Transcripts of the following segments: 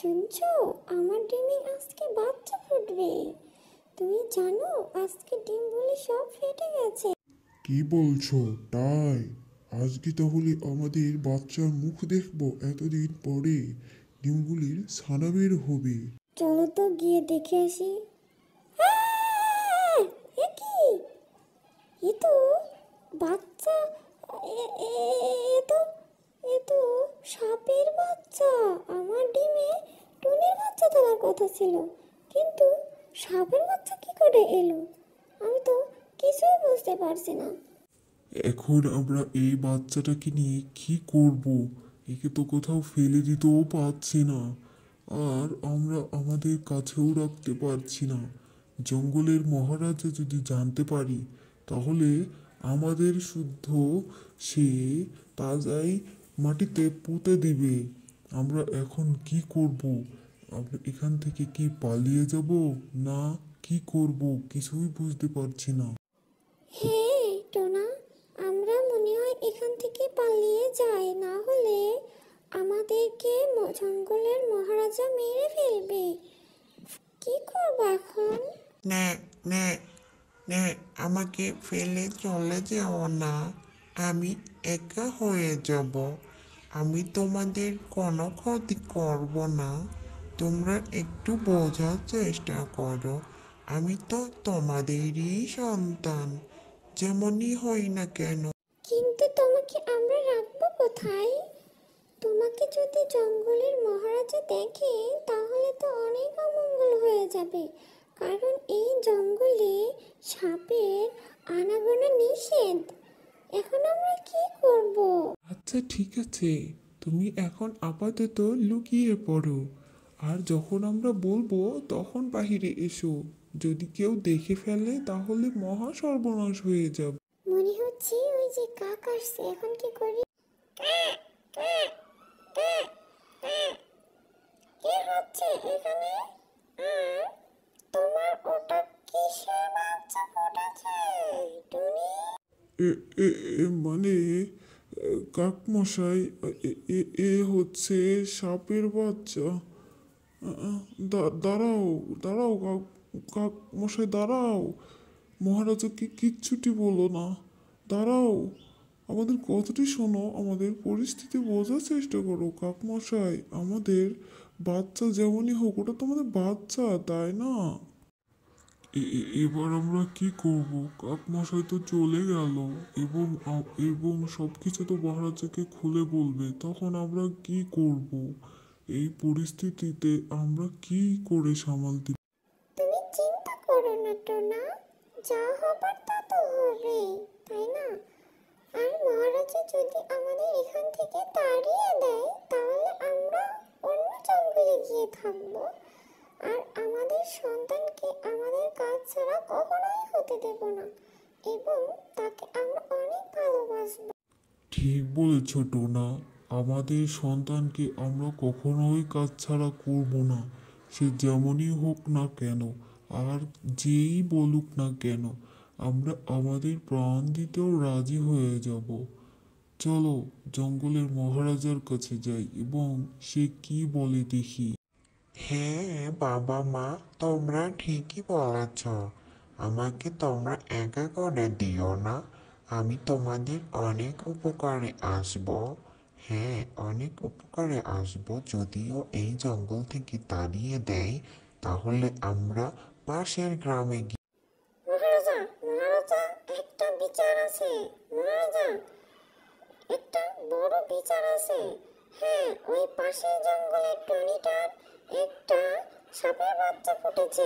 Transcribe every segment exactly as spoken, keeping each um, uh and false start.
শুনছো, আমার ডিমে আজকে বাচ্চা ফুটবে। তুমি জানো আজকে ডিমগুলি সব ফেটে গেছে। কি বলছো? তাই? আজকে তাহলে আমাদের বাচ্চার মুখ দেখবো এতদিন পরে। ডিমগুলির ছানা বের হবে। চলো তো গিয়ে দেখে আসি। এ কি? এ তো বাচ্চা, এ- এ- এ তো এ তো সাপের বাচ্চা। আমার ডিমে টুনির বাচ্চা দেওয়ার কথা ছিল, কিন্তু সাপের বাচ্চা কি করে এলো? আমি তো কিছুই বুঝতে পারছি না। এখন আমরা এই বাচ্চাটাকে নিয়ে কি করব? একে তো কোথাও ফেলে দিতেও পারছি না, আর আমরা আমাদের কাছেও রাখতে পারছি না। জঙ্গলের মহারাজা যদি জানতে পারি, তাহলে আমাদের শুদ্ধ সে তাজাই মাটিতে পুঁতে দিবে। আমরা এখন কি করব? আমরা এখান থেকে কি পালিয়ে যাব, না কি করব কিছুই বুঝতে পারছি না। হ্যাঁ টোনা, আমরা মনে হয় এখান থেকে পালিয়ে যাই, না হলে আমাদেরকে ম- জঙ্গলের মহারাজা মেরে ফেলবে। কি করবো এখন? না, না, না, আমাকে ফেলে চলে যাও না। আমি একা হয়ে যাব। আমি তোমাদের কোনো ক্ষতি করব না। তোমরা একটু বোঝার চেষ্টা করো। আমি তো তোমাদেরই সন্তান, যেমনই হই না কেন। কিন্তু তোমাকে আমরা রাখবো কোথায়? তোমাকে যদি জঙ্গলের মহারাজা দেখে, তাহলে তো অনেক অমঙ্গল হয়ে যাবে, কারণ এই জঙ্গলে সাপের আনাগোনা নিষেধ। এখন আমরা কি করব? আচ্ছা ঠিক আছে, তুমি এখন আপাতত লুকিয়ে পড়ো, আর যখন আমরা বলবো তখন বাহিরে এসো। যদি কেউ দেখে ফেলে তাহলে মহা সর্বনাশ হয়ে যাবে। মনে হচ্ছে ওই যে কাক আসছে, এখন কি করি? কি হচ্ছে এখানে? আর তোমার ওটা কিসের বাচ্চা ফুটেছে টুনি? এ এ এ মানে এ, কাকমশাই, এ এ- এ হচ্ছে সাপের বাচ্চা। আ, আ, দা- দাঁড়াও, দাঁড়াও কাক কাক মশাই, দাঁড়াও। মহারাজাকে কিচ্ছুটি বলো না, দাঁড়াও। আমাদের কথাটি শোনো, আমাদের পরিস্থিতি বোঝার চেষ্টা করো। কাকমশাই, আমাদের বাচ্চা যেমনই হোক, ওটা তো আমাদের বাচ্চা, তাই না? এ- এ- এবার আমরা কি করব? কাকমশাই তো চলে গেল, এবং আ- এবং সব কিছু তো মহারাজাকে খুলে বলবে, তখন আমরা কি করব? এই পরিস্থিতিতে আমরা কি করে সামাল দিব? তুমি চিন্তা করো না টোনা, যা হবার তা তো হবে, তাই না? আর মহারাজা যদি আমাদের এখান থেকে তাড়িয়ে দেয়, তাহলে আমরা অন্য জঙ্গলে গিয়ে থাকবো। আর আমাদের সন্তানকে আমাদের কাজ ছাড়া কখনোই হতে দেব না, এবং তাকে আমরা অনেক ভালোবাসবো। ঠিক বলেছ টোনা, আমাদের সন্তানকে আমরা কখনোই কাজ ছাড়া করব না, সে যেমনই হোক না কেন, আর যেই বলুক না কেন, আমরা আমাদের প্রাণ দিতেও রাজি হয়ে যাব। চলো জঙ্গলের মহারাজার কাছে যাই এবং সে কি বলে দেখি। হ্যাঁ বাবা মা, তোমরা ঠিকই বলেছ। আমাকে তোমরা একা করে দিও না। আমি তোমাদের অনেক উপকারে আসব। হ্যাঁ, অনেক উপকারে আসব। যদিও এই জঙ্গল থেকে তাড়িয়ে দেয়, তাহলে আমরা পাশের গ্রামে গিয়ে মহারাজা, মহারাজা, একটা বিচার আছে। মহারাজা, একটা বড় বিচার আছে। হ্যাঁ, ওই পাশের জঙ্গলের টনিটার একটা সাপের বাচ্চা ফুটেছে।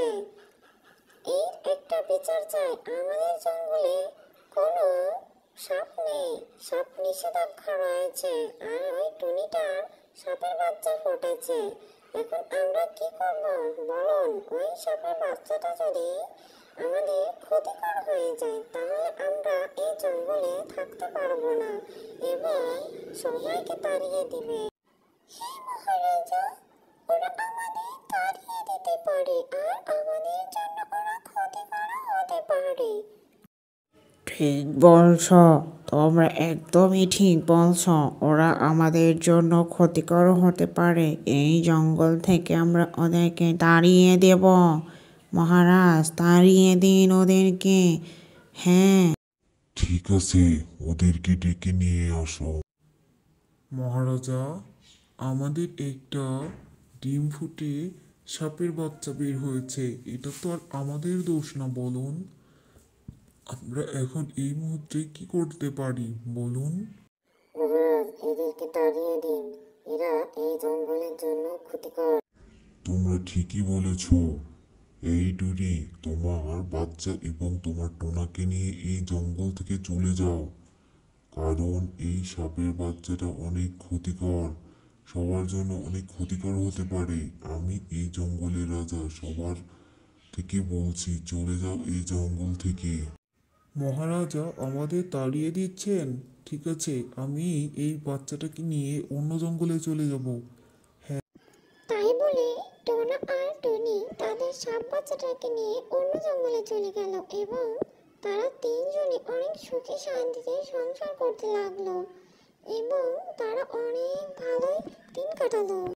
এর একটা বিচার চাই। আমাদের জঙ্গলে কোনো সাপ নেই, সাপ নিষেধাজ্ঞা রয়েছে, আর ওই টুনিটার সাপের বাচ্চা ফুটেছে। এখন আমরা কি করব বলুন? ওই সাপের বাচ্চাটা যদি আমাদের ক্ষতিকর হয়ে যায়, তাহলে আমরা এই জঙ্গলে থাকতে পারবো না, এবং সবাইকে তাড়িয়ে দিবে। হে মহারাজা, ওরা আমাদের তাড়িয়ে দিতে পারে, আর আমাদের জন্য ওরা ক্ষতিকর হতে পারে। ঠিক বলছ, তোমরা একদমই ঠিক বলছো, ওরা আমাদের জন্য ক্ষতিকর হতে পারে। এই জঙ্গল থেকে আমরা ওদেরকে তাড়িয়ে দেব। মহারাজ, তাড়িয়ে দিন ওদেরকে। হ্যাঁ। ঠিক আছে, ওদেরকে ডেকে নিয়ে আসো। মহারাজা, আমাদের একটা ডিম ফুটে সাপের বাচ্চা বের হয়েছে। এটা তো আর আমাদের দোষ না, বলুন। আমরা এখন এই মুহূর্তে কি করতে পারি বলুন? মহারাজ, এদেরকে তাড়িয়ে দিন। এরা এই জঙ্গলের জন্য ক্ষতিকর। তোমরা ঠিকই বলেছ। এই ডুরি, তোমার বাচ্চা এবং তোমার টোনাকে নিয়ে এই জঙ্গল থেকে চলে যাও, কারণ এই সাপের বাচ্চাটা অনেক ক্ষতিকর, সবার জন্য অনেক ক্ষতিকর হতে পারে। আমি এই জঙ্গলের রাজা, সবার থেকে বলছি চলে যাও এই জঙ্গল থেকে। মহারাজা, আমাদের তাড়িয়ে দিচ্ছেন? ঠিক আছে, আমি এই বাচ্চাটাকে নিয়ে অন্য জঙ্গলে চলে যাব। তাই বলে টোনা আর টনি তাদের সাপ বাচ্চাটাকে নিয়ে অন্য জঙ্গলে চলে গেল এবং তারা তিনজনে অনেক সুখে শান্তিতে সংসার করতে লাগলো এবং তারা অনেক ভালোই দিন কাটালো।